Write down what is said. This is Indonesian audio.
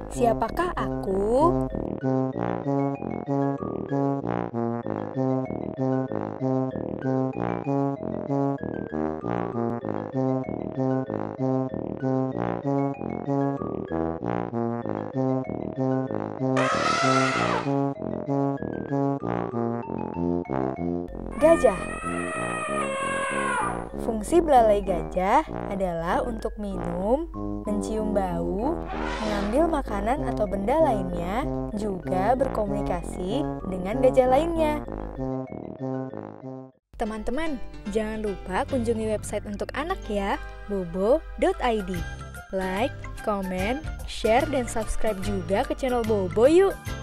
Siapakah aku? Gajah. Fungsi belalai gajah adalah untuk minum, mencium bau, mengambil makanan atau benda lainnya, juga berkomunikasi dengan gajah lainnya. Teman-teman, jangan lupa kunjungi website untuk anak ya, bobo.id. Like, comment, share, dan subscribe juga ke channel Bobo yuk!